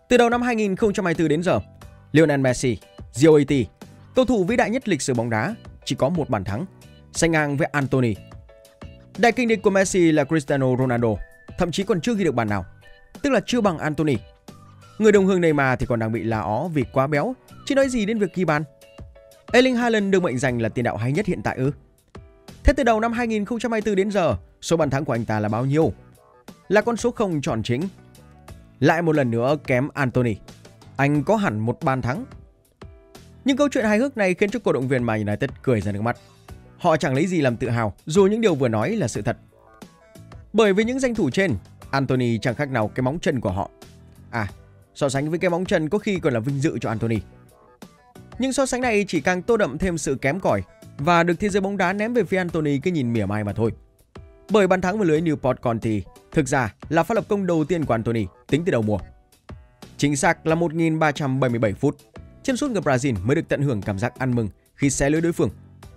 Từ đầu năm 2024 đến giờ, Lionel Messi, GOAT, cầu thủ vĩ đại nhất lịch sử bóng đá, chỉ có một bàn thắng, sánh ngang với Anthony. Đại kình địch của Messi là Cristiano Ronaldo, thậm chí còn chưa ghi được bàn nào, tức là chưa bằng Anthony. Người đồng hương Neymar thì còn đang bị la ó vì quá béo, chứ nói gì đến việc ghi bàn. Erling Haaland được mệnh danh là tiền đạo hay nhất hiện tại ư? Thế từ đầu năm 2024 đến giờ, số bàn thắng của anh ta là bao nhiêu? Là con số không tròn chính. Lại một lần nữa kém Anthony. Anh có hẳn một bàn thắng. Nhưng câu chuyện hài hước này khiến cho cổ động viên Man United cười ra nước mắt. Họ chẳng lấy gì làm tự hào dù những điều vừa nói là sự thật. Bởi vì những danh thủ trên, Anthony chẳng khác nào cái móng chân của họ. So sánh với cái móng chân có khi còn là vinh dự cho Anthony. Nhưng so sánh này chỉ càng tô đậm thêm sự kém cỏi và được thế giới bóng đá ném về phía Anthony cái nhìn mỉa mai mà thôi. Bởi bàn thắng vào lưới Newport County thực ra là pha lập công đầu tiên của Anthony tính từ đầu mùa. Chính xác là 1377 phút, chân sút người Brazil mới được tận hưởng cảm giác ăn mừng khi xé lưới đối phương.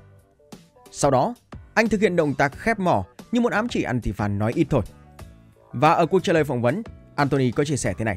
Sau đó, anh thực hiện động tác khép mỏ như muốn ám chỉ anti-fan nói ít thôi. Và ở cuộc trả lời phỏng vấn, Anthony có chia sẻ thế này: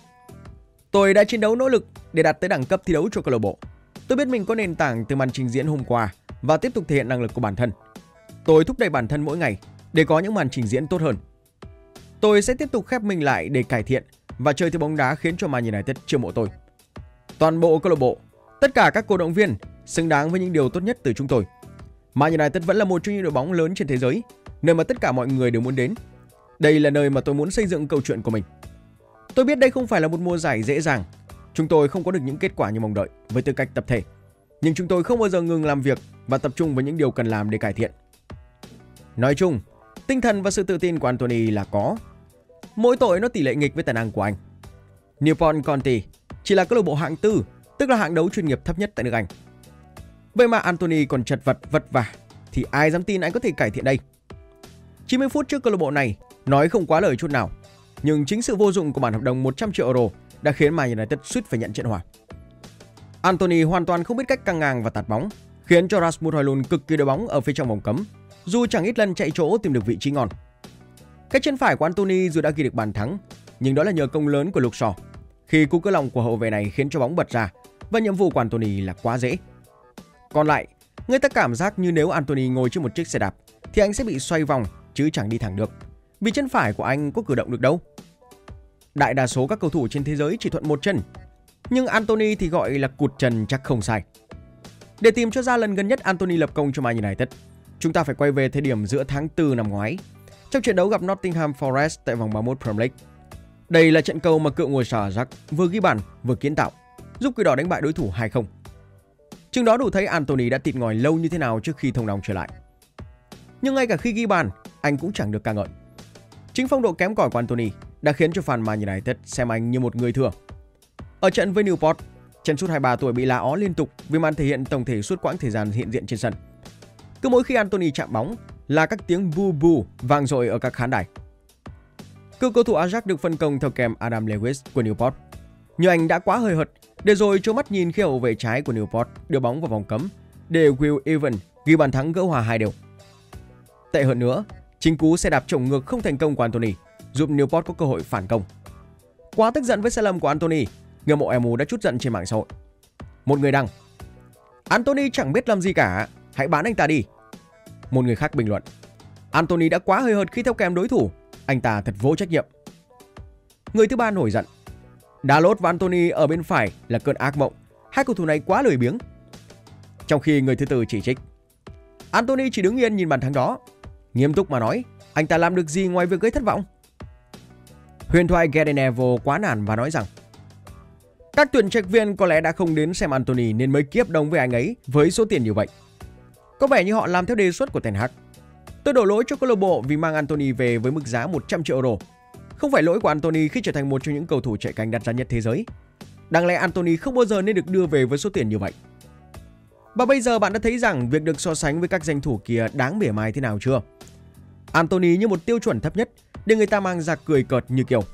"Tôi đã chiến đấu nỗ lực để đạt tới đẳng cấp thi đấu cho câu lạc bộ. Tôi biết mình có nền tảng từ màn trình diễn hôm qua và tiếp tục thể hiện năng lực của bản thân. Tôi thúc đẩy bản thân mỗi ngày để có những màn trình diễn tốt hơn. Tôi sẽ tiếp tục khép mình lại để cải thiện và chơi thứ bóng đá khiến cho Man United chiêu mộ tôi. Toàn bộ câu lạc bộ, tất cả các cổ động viên xứng đáng với những điều tốt nhất từ chúng tôi. Man United vẫn là một trong những đội bóng lớn trên thế giới, nơi mà tất cả mọi người đều muốn đến. Đây là nơi mà tôi muốn xây dựng câu chuyện của mình. Tôi biết đây không phải là một mùa giải dễ dàng. Chúng tôi không có được những kết quả như mong đợi với tư cách tập thể. Nhưng chúng tôi không bao giờ ngừng làm việc và tập trung vào những điều cần làm để cải thiện." Nói chung, tinh thần và sự tự tin của Anthony là có. Mỗi tội nó tỷ lệ nghịch với tài năng của anh. Newport County chỉ là câu lạc bộ hạng 4, tức là hạng đấu chuyên nghiệp thấp nhất tại nước Anh. Vậy mà Anthony còn chật vật vất vả, thì ai dám tin anh có thể cải thiện đây? 90 phút trước câu lạc bộ này nói không quá lời chút nào, nhưng chính sự vô dụng của bản hợp đồng 100 triệu euro đã khiến Man United suýt phải nhận trận hòa. Anthony hoàn toàn không biết cách căng ngang và tạt bóng, khiến cho Rasmus Højlund cực kỳ đội bóng ở phía trong vòng cấm, dù chẳng ít lần chạy chỗ tìm được vị trí ngon. Cái chân phải của Anthony dù đã ghi được bàn thắng, nhưng đó là nhờ công lớn của Luke Shaw, khi cú cưa lòng của hậu vệ này khiến cho bóng bật ra và nhiệm vụ của Anthony là quá dễ. Còn lại, người ta cảm giác như nếu Anthony ngồi trên một chiếc xe đạp thì anh sẽ bị xoay vòng chứ chẳng đi thẳng được, vì chân phải của anh có cử động được đâu. Đại đa số các cầu thủ trên thế giới chỉ thuận một chân, nhưng Anthony thì gọi là cụt chân chắc không sai. Để tìm cho ra lần gần nhất Anthony lập công cho Man United, chúng ta phải quay về thời điểm giữa tháng 4 năm ngoái, trong trận đấu gặp Nottingham Forest tại vòng 31 Premier League. Đây là trận cầu mà cựu ngôi sao Ajax vừa ghi bàn vừa kiến tạo, giúp Quỷ Đỏ đánh bại đối thủ 2-0. Chừng đó đủ thấy Anthony đã tịt ngòi lâu như thế nào trước khi thông đồng trở lại. Nhưng ngay cả khi ghi bàn, anh cũng chẳng được ca ngợi. Chính phong độ kém cỏi của Anthony đã khiến cho fan Man United xem anh như một người thừa. Ở trận với Newport, chân sút 23 tuổi bị la ó liên tục vì màn thể hiện tổng thể suốt quãng thời gian hiện diện trên sân. Cứ mỗi khi Anthony chạm bóng là các tiếng bu bu vang dội ở các khán đài. Cựu cầu thủ Ajax được phân công theo kèm Adam Lewis của Newport, nhưng anh đã quá hời hợt để rồi trố mắt nhìn khi hậu vệ trái của Newport đưa bóng vào vòng cấm để Will Evans ghi bàn thắng gỡ hòa 2-2. Tệ hơn nữa, chính cú xe đạp chổng ngược không thành công của Anthony giúp Newport có cơ hội phản công. Quá tức giận với sai lầm của Anthony, người mộ MU đã trút giận trên mạng xã hội. Một người đăng: "Anthony chẳng biết làm gì cả, hãy bán anh ta đi." Một người khác bình luận: "Anthony đã quá hời hợt khi theo kèm đối thủ, anh ta thật vô trách nhiệm." Người thứ ba nổi giận: "Dalot và Anthony ở bên phải là cơn ác mộng, hai cầu thủ này quá lười biếng." Trong khi người thứ tư chỉ trích: "Anthony chỉ đứng yên nhìn bàn thắng đó. Nghiêm túc mà nói, anh ta làm được gì ngoài việc gây thất vọng?" Huyền thoại Gary Neville quá nản và nói rằng các tuyển trạch viên có lẽ đã không đến xem Anthony nên mới ký hợp đồng với anh ấy với số tiền như vậy. Có vẻ như họ làm theo đề xuất của Ten Hag. Tôi đổ lỗi cho câu lạc bộ vì mang Anthony về với mức giá 100 triệu euro. Không phải lỗi của Anthony khi trở thành một trong những cầu thủ chạy cánh đắt giá nhất thế giới. Đáng lẽ Anthony không bao giờ nên được đưa về với số tiền như vậy. Và bây giờ bạn đã thấy rằng việc được so sánh với các danh thủ kia đáng mỉa mai thế nào chưa? Anthony như một tiêu chuẩn thấp nhất để người ta mang ra cười cợt như kiểu: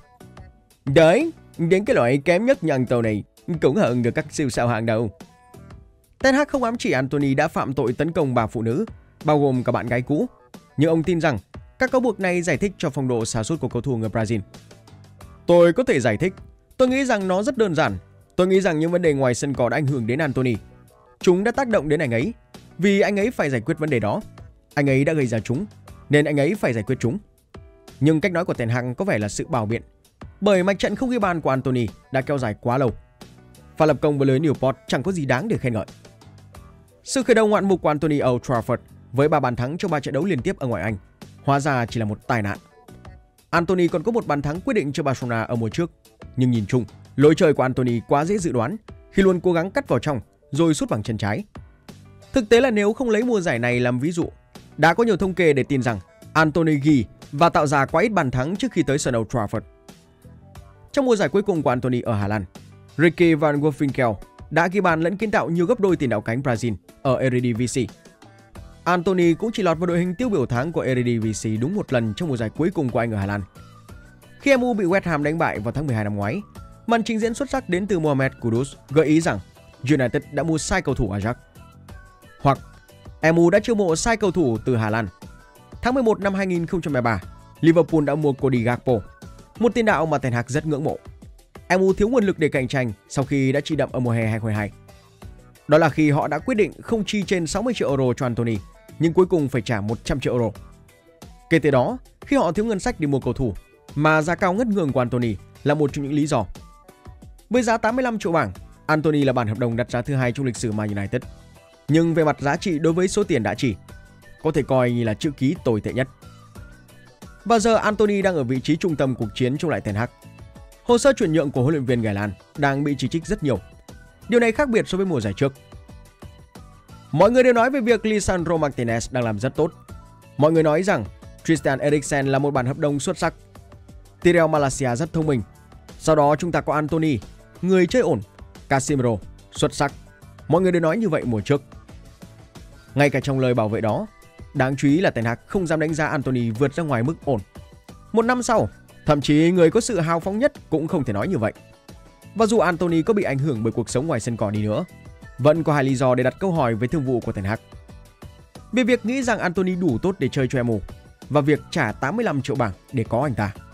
"Đấy, đến cái loại kém nhất như Anthony cũng hơn được các siêu sao hàng đầu." Ten Hag không ám chỉ Anthony đã phạm tội tấn công bà phụ nữ, bao gồm cả bạn gái cũ, nhưng ông tin rằng các cáo buộc này giải thích cho phong độ sa sút của cầu thủ người Brazil. "Tôi có thể giải thích, Tôi nghĩ rằng nó rất đơn giản. Tôi nghĩ rằng những vấn đề ngoài sân cỏ đã ảnh hưởng đến Anthony. Chúng đã tác động đến anh ấy, vì anh ấy phải giải quyết vấn đề đó. Anh ấy đã gây ra chúng, nên anh ấy phải giải quyết chúng. Nhưng cách nói của Ten Hag có vẻ là sự bào biện, bởi mạch trận không ghi bàn của Anthony đã kéo dài quá lâu. Pha lập công với lưới Newport chẳng có gì đáng để khen ngợi. Sự khởi đầu ngoạn mục của Anthony ở Old Trafford với 3 bàn thắng trong 3 trận đấu liên tiếp ở ngoại Anh hóa ra chỉ là một tai nạn. Anthony còn có một bàn thắng quyết định cho Barcelona ở mùa trước, nhưng nhìn chung, lối chơi của Anthony quá dễ dự đoán khi luôn cố gắng cắt vào trong rồi sút bằng chân trái. Thực tế là nếu không lấy mùa giải này làm ví dụ, đã có nhiều thống kê để tin rằng Anthony ghi và tạo ra quá ít bàn thắng trước khi tới sân Old Trafford. Trong mùa giải cuối cùng của Anthony ở Hà Lan, Ricky van Wolfswinkel đã ghi bàn lẫn kiến tạo nhiều gấp đôi tiền đạo cánh Brazil ở Eredivisie. Anthony cũng chỉ lọt vào đội hình tiêu biểu tháng của Eredivisie đúng một lần trong mùa giải cuối cùng của anh ở Hà Lan. Khi MU bị West Ham đánh bại vào tháng 12 năm ngoái, màn trình diễn xuất sắc đến từ Mohamed Kudus gợi ý rằng United đã mua sai cầu thủ Ajax. Hoặc MU đã chiêu mộ sai cầu thủ từ Hà Lan. Tháng 11 năm 2013, Liverpool đã mua Cody Gakpo, một tiền đạo mà Ten Hag rất ngưỡng mộ. MU thiếu nguồn lực để cạnh tranh sau khi đã chi đậm ở mùa hè 2022. Đó là khi họ đã quyết định không chi trên 60 triệu euro cho Anthony, nhưng cuối cùng phải trả 100 triệu euro. Kể từ đó, khi họ thiếu ngân sách để mua cầu thủ, mà giá cao ngất ngường của Anthony là một trong những lý do. Với giá 85 triệu bảng, Anthony là bản hợp đồng đặt giá thứ 2 trong lịch sử Man United. Nhưng về mặt giá trị đối với số tiền đã chi, có thể coi như là chữ ký tồi tệ nhất. Và giờ Anthony đang ở vị trí trung tâm cuộc chiến chống lại Ten Hag. Hồ sơ chuyển nhượng của huấn luyện viên Gài Lan đang bị chỉ trích rất nhiều. Điều này khác biệt so với mùa giải trước. Mọi người đều nói về việc Lisandro Martinez đang làm rất tốt. Mọi người nói rằng Christian Eriksen là một bản hợp đồng xuất sắc. Tyrell Malacia rất thông minh. Sau đó chúng ta có Anthony, người chơi ổn. Casemiro, xuất sắc. Mọi người đều nói như vậy mùa trước. Ngay cả trong lời bảo vệ đó, đáng chú ý là Ten Hag không dám đánh giá Anthony vượt ra ngoài mức ổn. Một năm sau, thậm chí người có sự hào phóng nhất cũng không thể nói như vậy. Và dù Anthony có bị ảnh hưởng bởi cuộc sống ngoài sân cỏ đi nữa, vẫn có hai lý do để đặt câu hỏi về thương vụ của Ten Hag. Về việc nghĩ rằng Anthony đủ tốt để chơi cho MU và việc trả 85 triệu bảng để có anh ta.